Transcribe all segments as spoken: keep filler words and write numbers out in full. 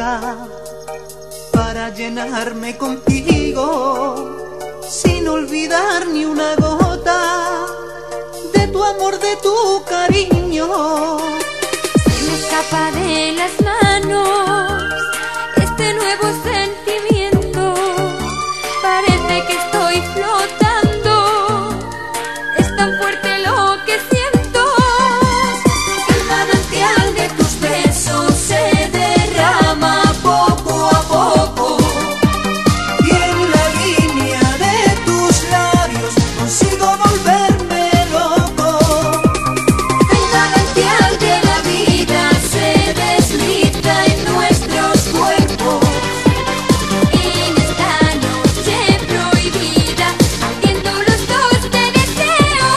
boca para llenarme contigo, sin olvidar ni una gota de tu amor, de tu cariño. Se me escapa de las manos este nuevo sentimiento, parece que estoy flotando, es tan fuerte lo que siento. El manantial de tus besos se derrama poco a poco, y en la línea de tus labios consigo volverme loco. el manantial de la vida se desliza en nuestros cuerpos, en esta noche prohibida, ardiendo los dos de deseo.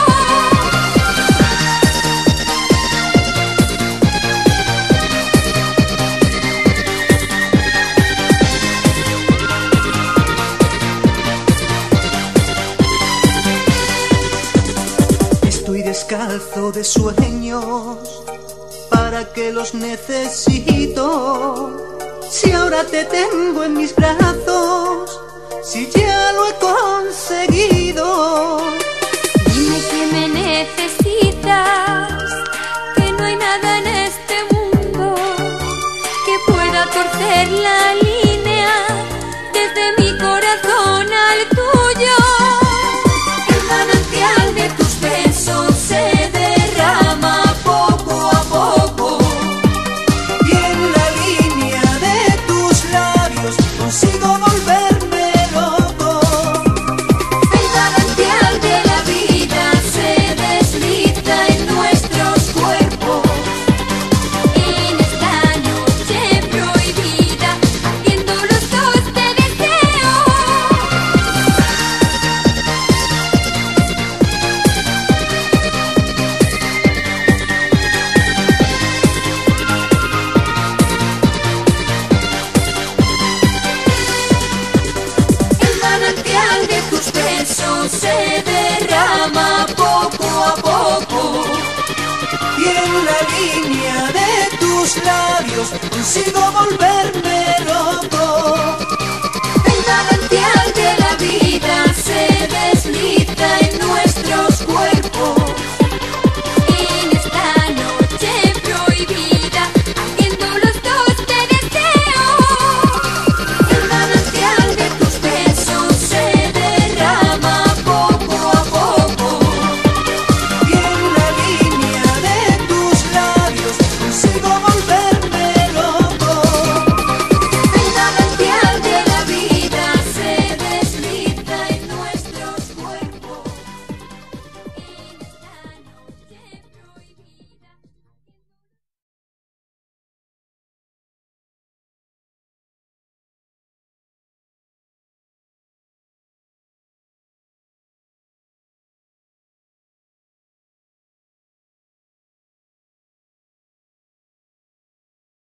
Estoy descalzo de sueños, ¿para qué los necesito? Si ahora te tengo en mis brazos, si ya lo he conseguido. Dime que me necesitas, que no hay nada en este mundo que pueda torcer la línea desde mi corazón al tuyo. El manantial de tus besos se derrama poco a poco, Y en la línea de tus labios consigo volverme loco. el manantial de la vida se desliza en nuestros cuerpos, en esta noche prohibida, ardiendo los dos de deseo. El manantial de tus besos se derrama poco a poco, Y en la línea de tus labios consigo volverme